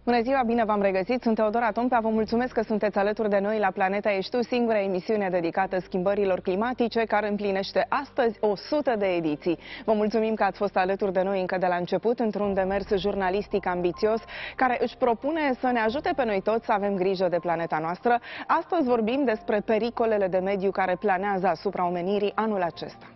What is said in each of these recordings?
Bună ziua, bine v-am regăsit! Sunt Teodora Tompea, vă mulțumesc că sunteți alături de noi la Planeta Ești Tu, singura emisiune dedicată schimbărilor climatice, care împlinește astăzi 100 de ediții. Vă mulțumim că ați fost alături de noi încă de la început, într-un demers jurnalistic ambițios, care își propune să ne ajute pe noi toți să avem grijă de planeta noastră. Astăzi vorbim despre pericolele de mediu care planează asupra omenirii anul acesta.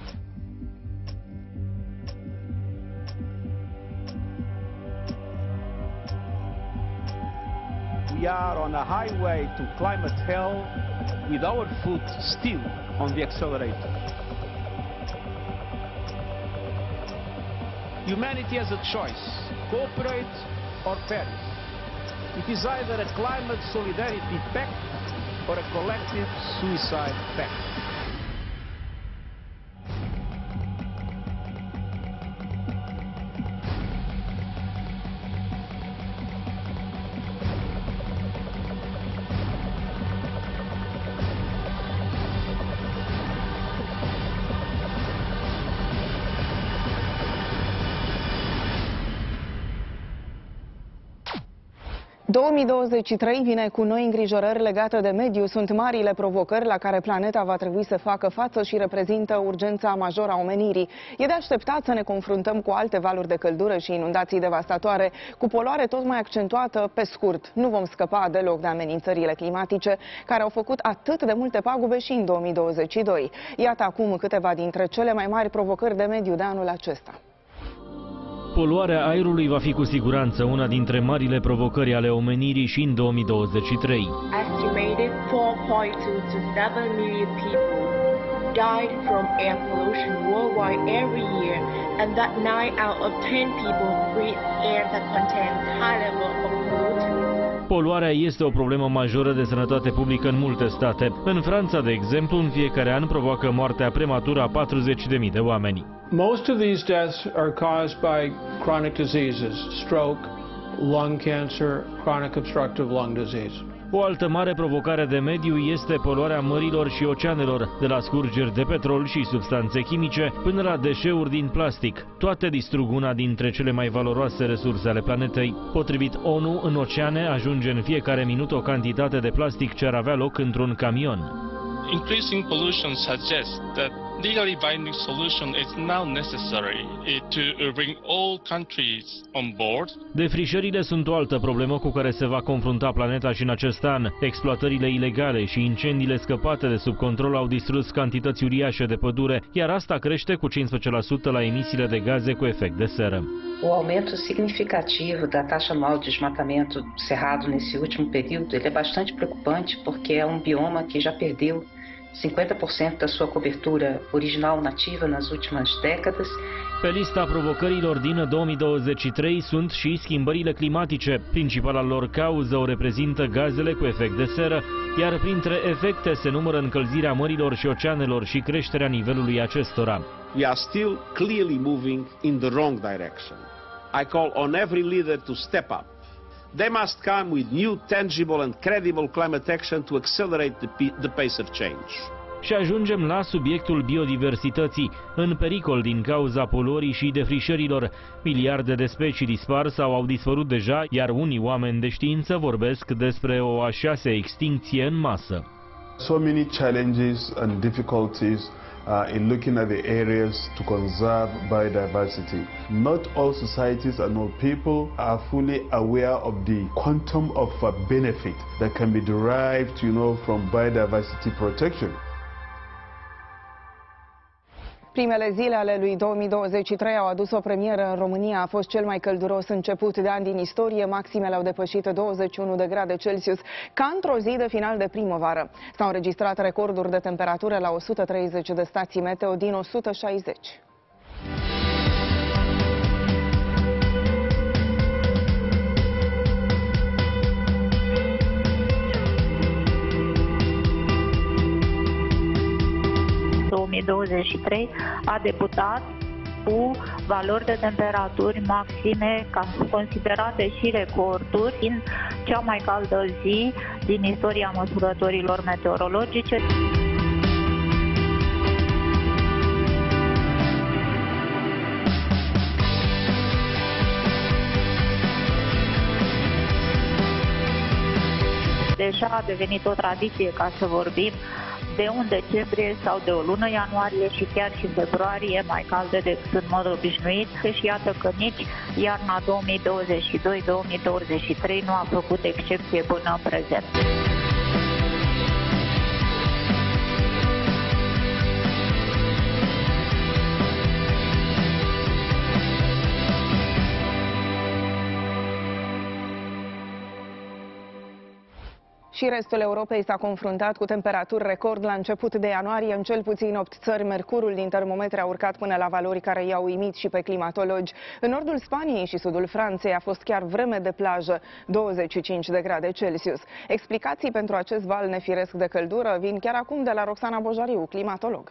We are on a highway to climate hell with our foot still on the accelerator. Humanity has a choice: cooperate or perish. It is either a climate solidarity pact or a collective suicide pact. – 2023 vine cu noi îngrijorări legate de mediu. Sunt marile provocări la care planeta va trebui să facă față și reprezintă urgența majoră a omenirii. E de așteptat să ne confruntăm cu alte valuri de căldură și inundații devastatoare, cu poluare tot mai accentuată. Pe scurt, nu vom scăpa deloc de amenințările climatice, care au făcut atât de multe pagube și în 2022. Iată acum câteva dintre cele mai mari provocări de mediu de anul acesta. Poluarea aerului va fi cu siguranță una dintre marile provocări ale omenirii și în 2023. Estimated 4.2 to 7 million people died from air pollution worldwide every year, and that 9 out of 10 people breathe air that contains high level of pollutants. Poluarea este o problemă majoră de sănătate publică în multe state. În Franța, de exemplu, în fiecare an provoacă moartea prematură a 40.000 de oameni. Most of these deaths are caused by chronic diseases, stroke, lung cancer, chronic obstructive lung disease. O altă mare provocare de mediu este poluarea mărilor și oceanelor, de la scurgeri de petrol și substanțe chimice până la deșeuri din plastic. Toate distrug una dintre cele mai valoroase resurse ale planetei. Potrivit ONU, în oceane ajunge în fiecare minut o cantitate de plastic ce ar avea loc într-un camion. Increasing pollution suggests that legally binding solution is now necessary to bring all countries on board. Defrișările sunt o altă problemă cu care se va confrunta planeta și în acest an. Exploatările ilegale și incendiile scăpate de sub control au distrus cantități uriașe de pădure, iar asta crește cu 15% la emisiile de gaze cu efect de seră. O aumento significativo da taxa anual de desmatamento do cerrado nesse último período, ele é bastante preocupante porque é bioma que já perdeu 50% da sua cobertura original nativa nas últimas décadas. Pe lista provocărilor din 2023 sunt și schimbările climatice. Principala lor cauză o reprezintă gazele cu efect de seră, iar printre efecte se numără încălzirea mărilor și oceanelor și creșterea nivelului acestora. We are still clearly moving in the wrong direction. I call on every leader to step up. They must come with new, tangible and credible climate action to accelerate the pace of change. Și ajungem la subiectul biodiversității, în pericol din cauza poluării și defrișărilor. Miliarde de specii dispar sau au dispărut deja, iar unii oameni de știință vorbesc despre o a 6-a extincție în masă. So many challenges and difficulties in looking at the areas to conserve biodiversity. Not all societies and all people are fully aware of the quantum of benefit that can be derived, from biodiversity protection. Primele zile ale lui 2023 au adus o premieră în România. A fost cel mai călduros început de an din istorie. Maximele au depășit 21 de grade Celsius, ca într-o zi de final de primăvară. S-au înregistrat recorduri de temperatură la 130 de stații meteo din 160. În 2023 a debutat cu valori de temperaturi maxime considerate și recorduri în cea mai caldă zi din istoria măsurătorilor meteorologice. deja a devenit o tradiție ca să vorbim de un decembrie sau de o lună ianuarie și chiar și februarie mai calde decât în mod obișnuit, și iată că nici iarna 2022-2023 nu a făcut excepție până în prezent. Și restul Europei s-a confruntat cu temperaturi record la început de ianuarie. În cel puțin 8 țări, mercurul din termometre a urcat până la valori care i-au uimit și pe climatologi. În nordul Spaniei și sudul Franței a fost chiar vreme de plajă, 25 de grade Celsius. Explicații pentru acest val nefiresc de căldură vin chiar acum de la Roxana Bojariu, climatolog.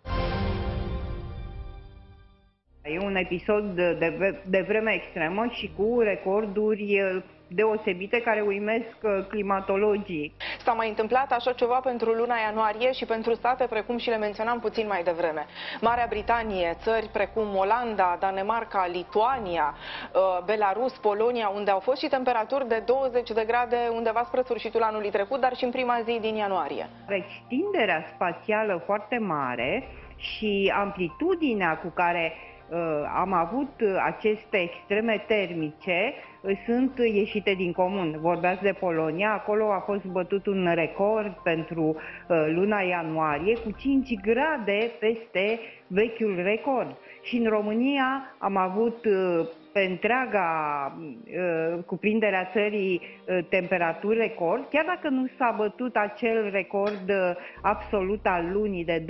E un episod de vreme extremă și cu recorduri deosebite care uimesc climatologii. S-a mai întâmplat așa ceva pentru luna ianuarie și pentru state precum și le menționam puțin mai devreme. Marea Britanie, țări precum Olanda, Danemarca, Lituania, Belarus, Polonia, unde au fost și temperaturi de 20 de grade undeva spre sfârșitul anului trecut, dar și în prima zi din ianuarie. Extinderea spațială foarte mare și amplitudinea cu care am avut aceste extreme termice sunt ieșite din comun. Vorbeați de Polonia, acolo a fost bătut un record pentru luna ianuarie cu 5 grade peste vechiul record. Și în România am avut pe întreaga cuprindere a țării temperaturi record, chiar dacă nu s-a bătut acel record absolut al lunii de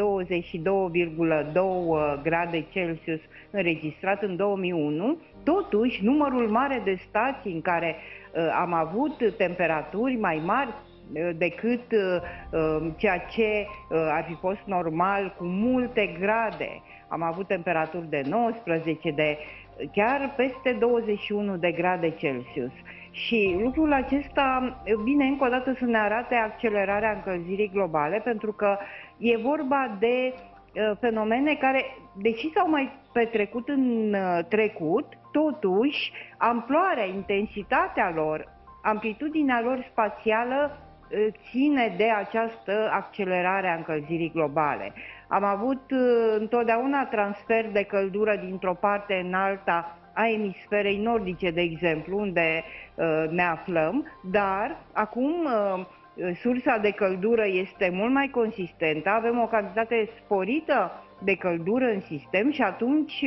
22,2 grade Celsius înregistrat în 2001, totuși numărul mare de stații în care am avut temperaturi mai mari decât ceea ce ar fi fost normal, cu multe grade. Am avut temperaturi de 19, de chiar peste 21 de grade Celsius. Și lucrul acesta vine încă o dată să ne arate accelerarea încălzirii globale, pentru că e vorba de fenomene care, deși s-au mai petrecut în trecut, totuși amploarea, intensitatea lor, amplitudinea lor spațială ține de această accelerare a încălzirii globale. Am avut întotdeauna transfer de căldură dintr-o parte în alta a emisferei nordice, de exemplu, unde ne aflăm, dar acum sursa de căldură este mult mai consistentă, avem o cantitate sporită de căldură în sistem și atunci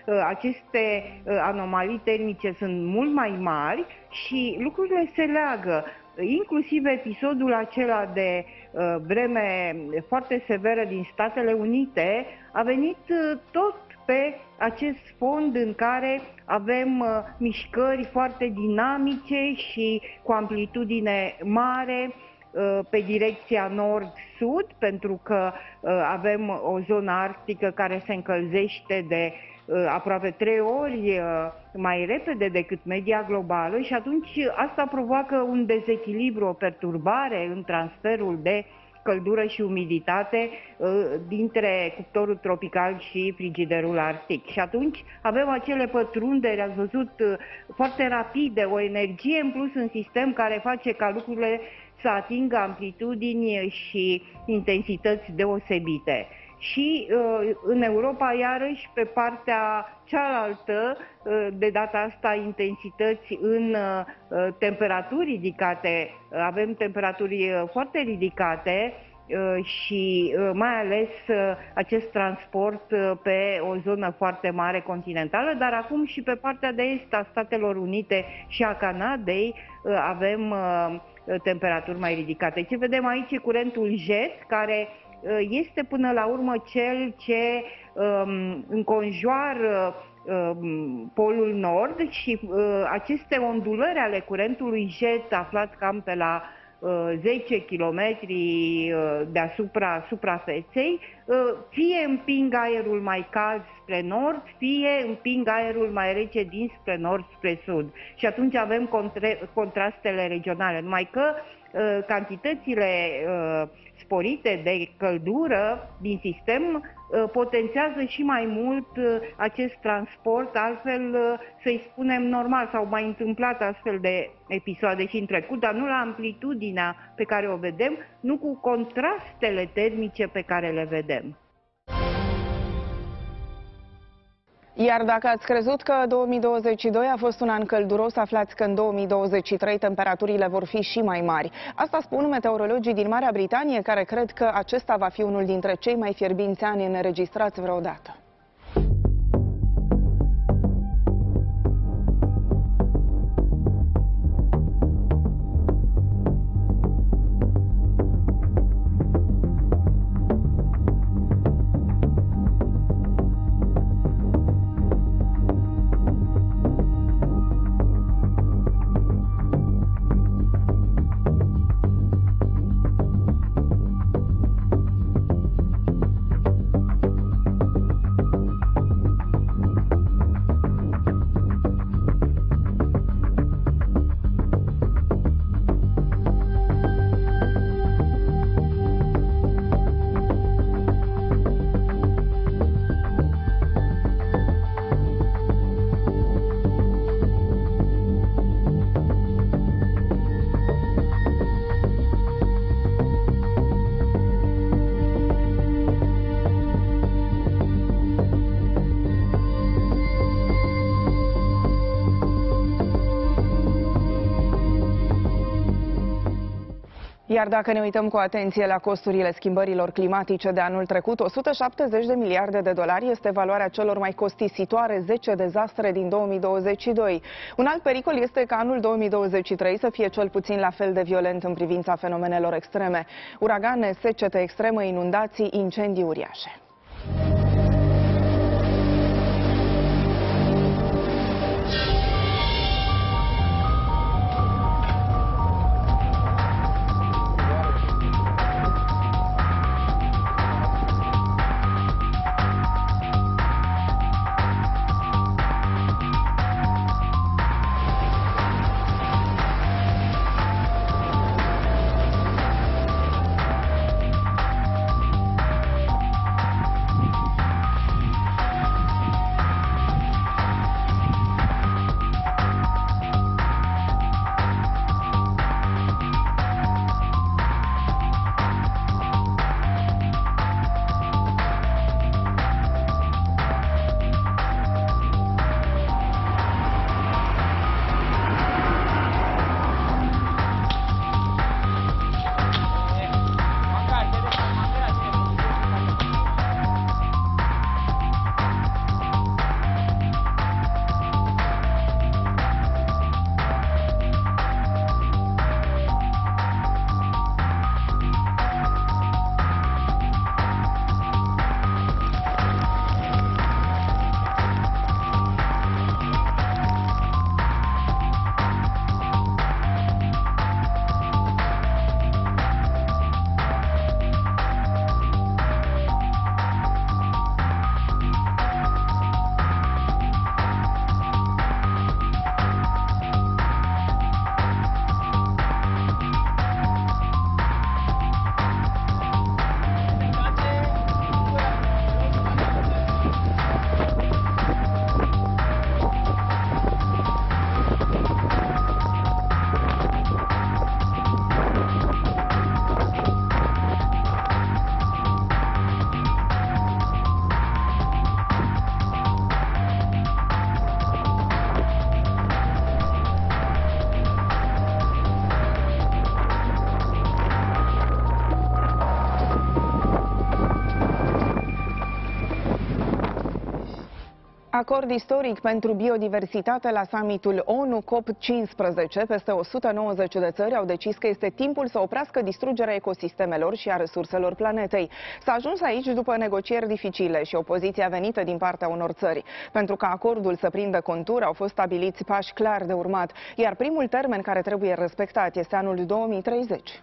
aceste anomalii termice sunt mult mai mari și lucrurile se leagă. Inclusiv episodul acela de vreme foarte severă din Statele Unite a venit tot pe acest fond în care avem mișcări foarte dinamice și cu amplitudine mare pe direcția nord-sud, pentru că avem o zonă arctică care se încălzește de aproape 3 ori mai repede decât media globală și atunci asta provoacă un dezechilibru, o perturbare în transferul de căldură și umiditate dintre cuptorul tropical și frigiderul arctic. Și atunci avem acele pătrunderi, ați văzut, foarte rapide, o energie în plus în sistem care face ca lucrurile să atingă amplitudini și intensități deosebite. Și în Europa, iarăși, pe partea cealaltă, de data asta, intensități în temperaturi ridicate. Avem temperaturi foarte ridicate și mai ales acest transport pe o zonă foarte mare continentală, dar acum și pe partea de est a Statelor Unite și a Canadei avem temperaturi mai ridicate. Ce vedem aici e curentul jet, care este până la urmă cel ce înconjoară polul nord și aceste ondulări ale curentului jet aflat cam pe la 10 km deasupra suprafeței, fie împing aerul mai cald spre nord, fie împing aerul mai rece dinspre nord spre sud. Și atunci avem contrastele regionale, numai că cantitățile sporite de căldură din sistem potențează și mai mult acest transport, altfel să-i spunem normal. S-au mai întâmplat astfel de episoade și în trecut, dar nu la amplitudinea pe care o vedem, nu cu contrastele termice pe care le vedem. Iar dacă ați crezut că 2022 a fost un an călduros, aflați că în 2023 temperaturile vor fi și mai mari. Asta spun meteorologii din Marea Britanie, care cred că acesta va fi unul dintre cei mai fierbinți ani înregistrați vreodată. Iar dacă ne uităm cu atenție la costurile schimbărilor climatice de anul trecut, 170 de miliarde de dolari este valoarea celor mai costisitoare 10 dezastre din 2022. Un alt pericol este ca anul 2023 să fie cel puțin la fel de violent în privința fenomenelor extreme. Uragane, secete extremă, inundații, incendii uriașe. Acord istoric pentru biodiversitate la summitul ONU COP15. Peste 190 de țări au decis că este timpul să oprească distrugerea ecosistemelor și a resurselor planetei. S-a ajuns aici după negocieri dificile și opoziția venită din partea unor țări. Pentru ca acordul să prindă contur, au fost stabiliți pași clar de urmat, iar primul termen care trebuie respectat este anul 2030.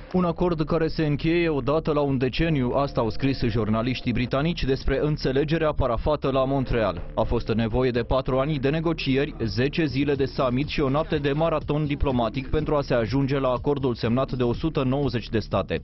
Un acord care se încheie odată la un deceniu, asta au scris jurnaliștii britanici despre înțelegerea parafată la Montreal. A fost nevoie de 4 ani de negocieri, 10 zile de summit și o noapte de maraton diplomatic pentru a se ajunge la acordul semnat de 190 de state.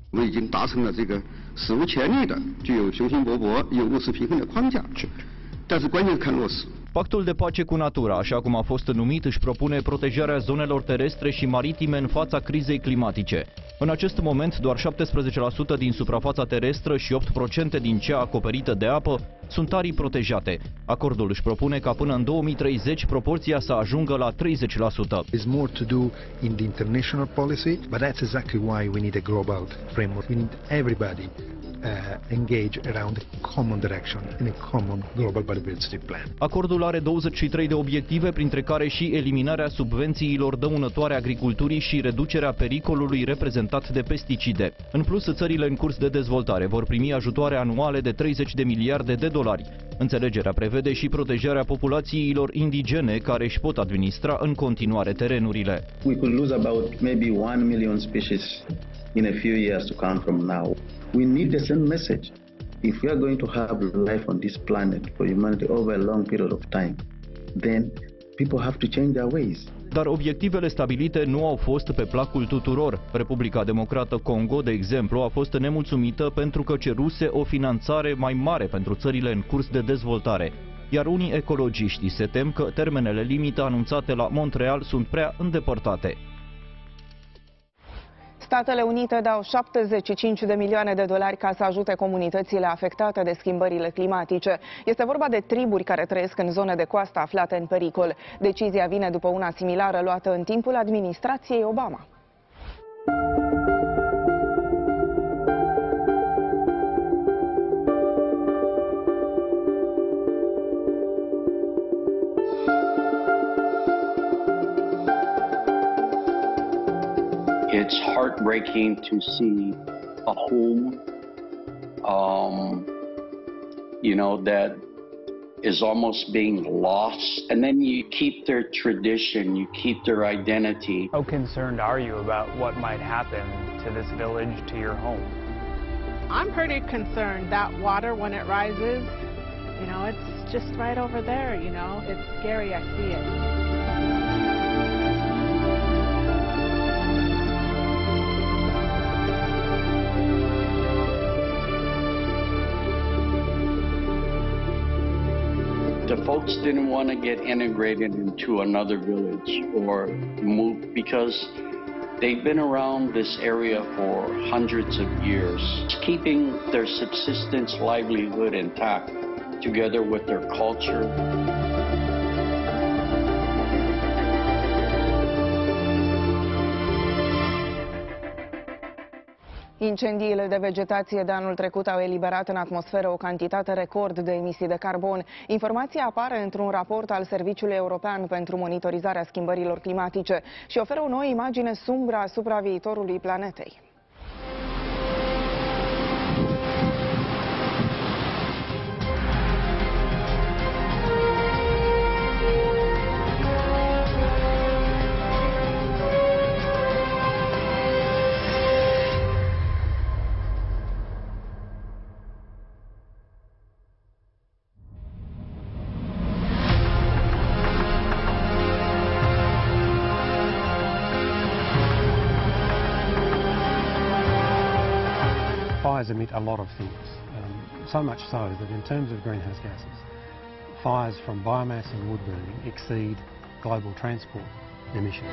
Pactul de pace cu natura, așa cum a fost numit, își propune protejarea zonelor terestre și maritime în fața crizei climatice. În acest moment, doar 17% din suprafața terestră și 8% din cea acoperită de apă sunt arii protejate. Acordul își propune ca până în 2030 proporția să ajungă la 30%. There's more to do in the international policy, but that's exactly why we need a global framework. We need everybody engage around a common direction in a common global biodiversity plan. Acordul are 23 de obiective, printre care și eliminarea subvențiilor dăunătoare agriculturii și reducerea pericolului reprezentat de pesticide. În plus, țările în curs de dezvoltare vor primi ajutoare anuale de 30 de miliarde de dolari. Înțelegerea prevede și protejarea populațiilor indigene care își pot administra în continuare terenurile. We could lose about maybe 1 million species in a few years to come from now. We need the same message. If we are going to have life on this planet for humanity over a long period of time, then people have to change their ways. Dar obiectivele stabilite nu au fost pe placul tuturor. Republica Democrată Congo, de exemplu, a fost nemulțumită pentru că ceruse o finanțare mai mare pentru țările în curs de dezvoltare. Iar unii ecologiști se tem că termenele limită anunțate la Montreal sunt prea îndepărtate. Statele Unite dau 75 de milioane de dolari ca să ajute comunitățile afectate de schimbările climatice. Este vorba de triburi care trăiesc în zone de coastă aflate în pericol. Decizia vine după una similară luată în timpul administrației Obama. It's heartbreaking to see a home, that is almost being lost. And then you keep their tradition, you keep their identity. How concerned are you about what might happen to this village, to your home? I'm pretty concerned. That water, when it rises, it's just right over there, It's scary, I see it. The folks didn't want to get integrated into another village or move because they've been around this area for hundreds of years, keeping their subsistence livelihood intact together with their culture. Incendiile de vegetație de anul trecut au eliberat în atmosferă o cantitate record de emisii de carbon. Informația apare într-un raport al Serviciului European pentru monitorizarea schimbărilor climatice și oferă o nouă imagine sumbră asupra viitorului planetei. Fires emit a lot of things, so much so that in terms of greenhouse gases, fires from biomass and wood burning exceed global transport emissions.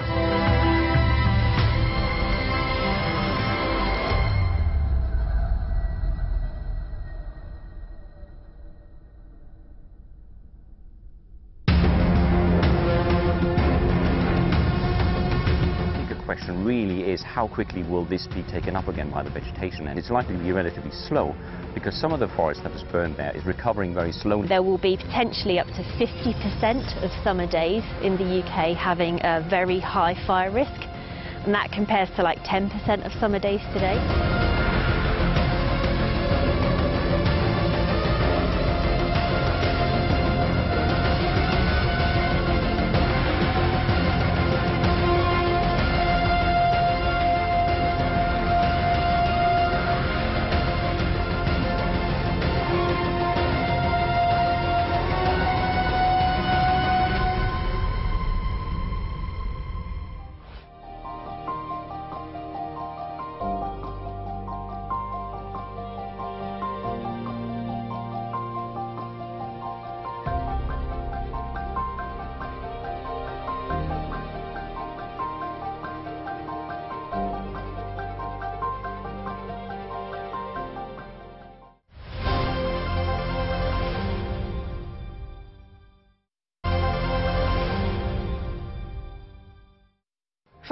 Question really is how quickly will this be taken up again by the vegetation, and it's likely to be relatively slow because some of the forest that was burned there is recovering very slowly. There will be potentially up to 50% of summer days in the UK having a very high fire risk, and that compares to like 10% of summer days today.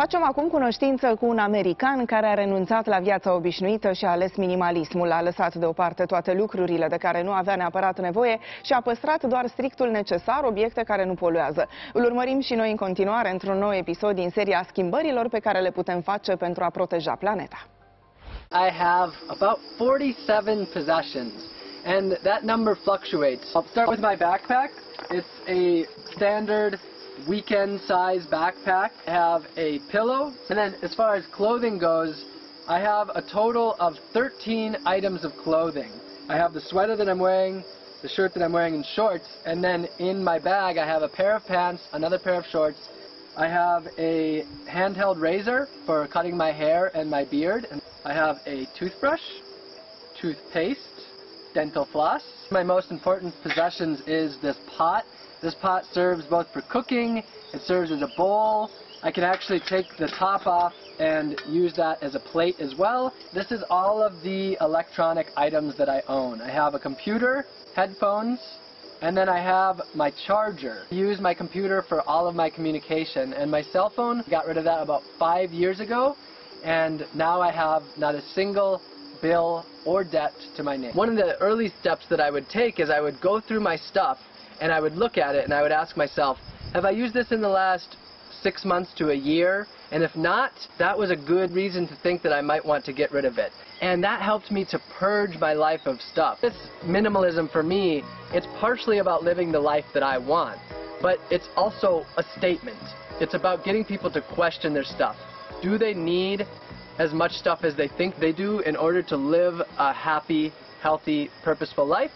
Facem acum cunoștință cu un american care a renunțat la viața obișnuită și a ales minimalismul. A lăsat deoparte toate lucrurile de care nu avea neapărat nevoie și a păstrat doar strictul necesar, obiecte care nu poluează. Îl urmărim și noi în continuare într-un nou episod din seria schimbărilor pe care le putem face pentru a proteja planeta. I have about 47 possessions, and that number fluctuates. I'll start with my backpack. It's a standard weekend size backpack. I have a pillow, and then as far as clothing goes, I have a total of 13 items of clothing. I have the sweater that I'm wearing, the shirt that I'm wearing, and shorts, and then in my bag I have a pair of pants, another pair of shorts. I have a handheld razor for cutting my hair and my beard. I have a toothbrush, toothpaste, dental floss. My most important possessions is this pot. This pot serves both for cooking, it serves as a bowl. I can actually take the top off and use that as a plate as well. This is all of the electronic items that I own. I have a computer, headphones, and then I have my charger. I use my computer for all of my communication, and my cell phone, got rid of that about 5 years ago, and now I have not a single bill or debt to my name. One of the early steps that I would take is I would go through my stuff and I would look at it and I would ask myself, have I used this in the last 6 months to a year? And if not, that was a good reason to think that I might want to get rid of it. And that helped me to purge my life of stuff. This minimalism for me, it's partially about living the life that I want, but it's also a statement. It's about getting people to question their stuff. Do they need as much stuff as they think they do in order to live a happy, healthy, purposeful life?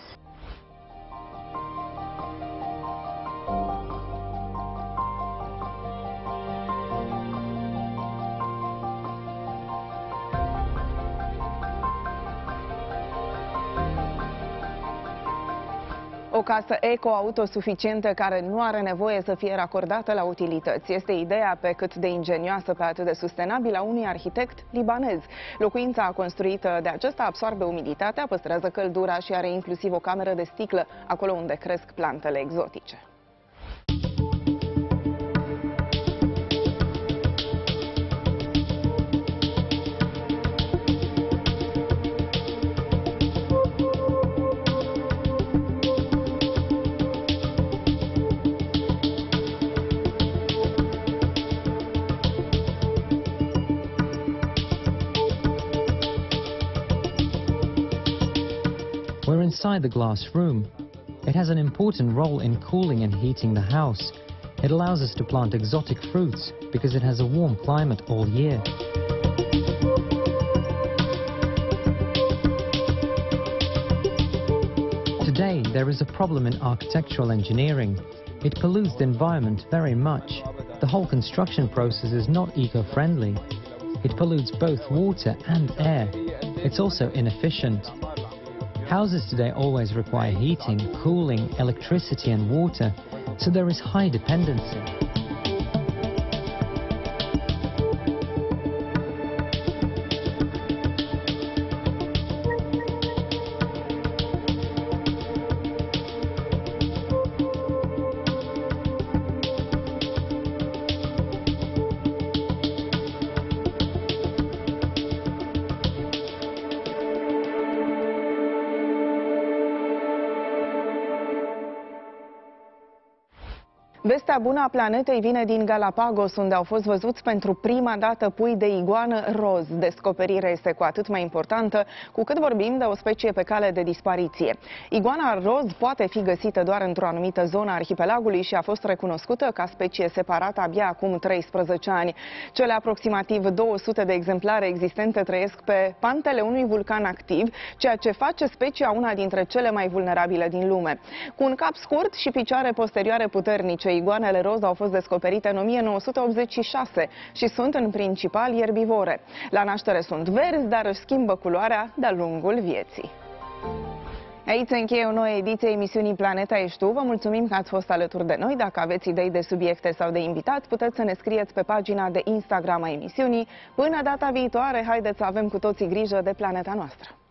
O casă eco-autosuficientă care nu are nevoie să fie racordată la utilități. Este ideea pe cât de ingenioasă, pe atât de sustenabilă a unui arhitect libanez. Locuința construită de acesta absorbe umiditatea, păstrează căldura și are inclusiv o cameră de sticlă, acolo unde cresc plantele exotice. We're inside the glass room. It has an important role in cooling and heating the house. It allows us to plant exotic fruits because it has a warm climate all year. Today, there is a problem in architectural engineering. It pollutes the environment very much. The whole construction process is not eco-friendly. It pollutes both water and air. It's also inefficient. Houses today always require heating, cooling, electricity and water, so there is high dependency. Vestea bună a planetei vine din Galapagos, unde au fost văzuți pentru prima dată pui de iguană roz. Descoperirea este cu atât mai importantă cu cât vorbim de o specie pe cale de dispariție. Iguana roz poate fi găsită doar într-o anumită zonă a arhipelagului și a fost recunoscută ca specie separată abia acum 13 ani. Cele aproximativ 200 de exemplare existente trăiesc pe pantele unui vulcan activ, ceea ce face specia una dintre cele mai vulnerabile din lume. Cu un cap scurt și picioare posterioare puternice, iguanele roz au fost descoperite în 1986 și sunt în principal ierbivore. La naștere sunt verzi, dar își schimbă culoarea de-a lungul vieții. Aici se încheie o nouă ediție a emisiunii Planeta Ești Tu. Vă mulțumim că ați fost alături de noi. Dacă aveți idei de subiecte sau de invitați, puteți să ne scrieți pe pagina de Instagram a emisiunii. Până data viitoare, haideți să avem cu toții grijă de planeta noastră.